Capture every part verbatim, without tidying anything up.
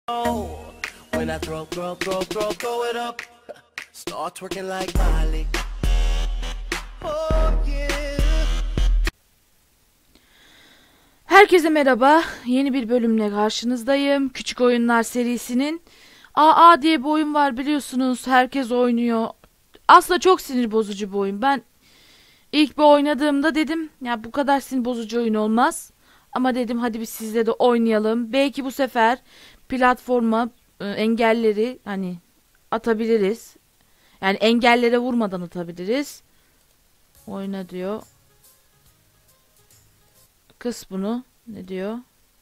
When I throw, throw, throw, throw, throw it up, start twerking like Miley. Oh yeah. Herkese merhaba. Yeni bir bölümle karşınızdayım. Küçük Oyunlar serisinin A A diye bir oyun var, biliyorsunuz. Herkes oynuyor. Aslında çok sinir bozucu bir oyun. Ben ilk bir oynadığımda dedim ya bu kadar sinir bozucu oyun olmaz. Ama dedim hadi biz sizle de oynayalım. Belki bu sefer platforma e, engelleri hani atabiliriz. Yani engellere vurmadan atabiliriz. Oyna diyor. Kıs bunu. Ne diyor?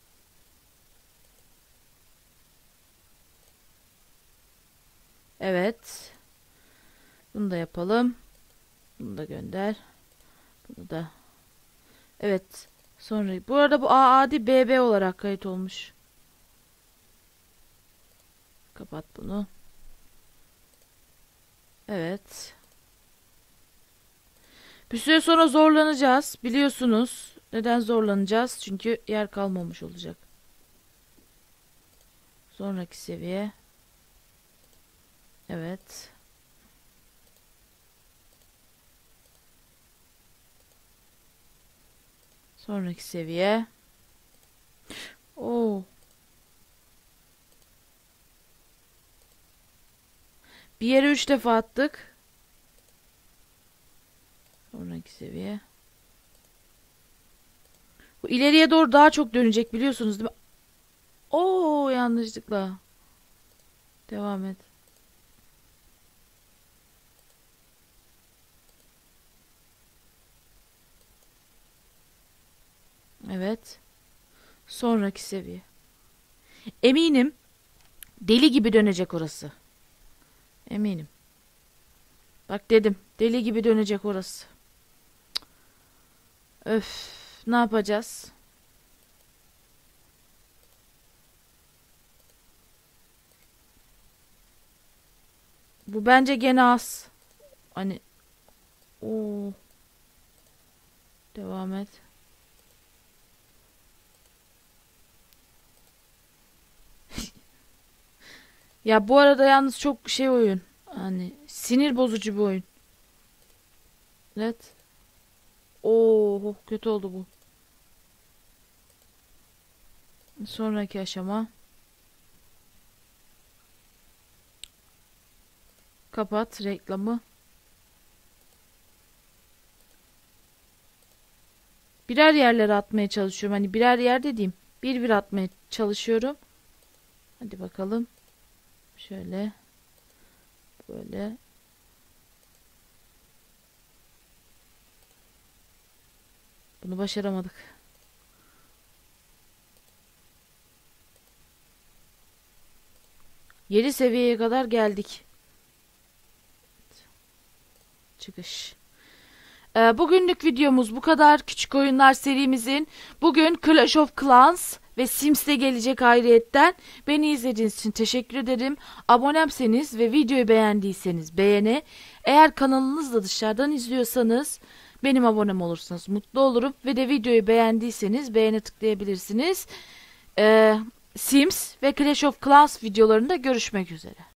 Evet. Bunu da yapalım. Bunu da gönder. Bunu da. Evet. Sonra bu arada bu A A değil B B olarak kayıt olmuş. Kapat bunu. Evet. Bir süre sonra zorlanacağız. Biliyorsunuz. Neden zorlanacağız? Çünkü yer kalmamış olacak. Sonraki seviye. Evet. Sonraki seviye. Oo. Bir yere üç defa attık. Sonraki seviye. Bu ileriye doğru daha çok dönecek, biliyorsunuz değil mi? Oo, yanlışlıkla. Devam et. Evet. Sonraki seviye. Eminim deli gibi dönecek orası. Eminim. Bak dedim. Deli gibi dönecek orası. Öf. Ne yapacağız? Bu bence gene az. Hani. Oo. Devam et. Ya bu arada yalnız çok şey oyun. Hani sinir bozucu bir oyun. Evet. Oo, kötü oldu bu. Sonraki aşama. Kapat reklamı. Birer yerlere atmaya çalışıyorum. Hani birer yer dediğim. Bir bir atmaya çalışıyorum. Hadi bakalım. Şöyle. Böyle. Bunu başaramadık. Yedi seviyeye kadar geldik. Çıkış. Ee, bugünlük videomuz bu kadar. Küçük Oyunlar serimizin. Bugün Clash of Clans ve Sims'te gelecek ayrıyetten. Beni izlediğiniz için teşekkür ederim. Abonemseniz ve videoyu beğendiyseniz beğeni. Eğer kanalınızda dışarıdan izliyorsanız benim abonem olursanız mutlu olurum. Ve de videoyu beğendiyseniz beğene tıklayabilirsiniz. Ee, Sims ve Clash of Clans videolarında görüşmek üzere.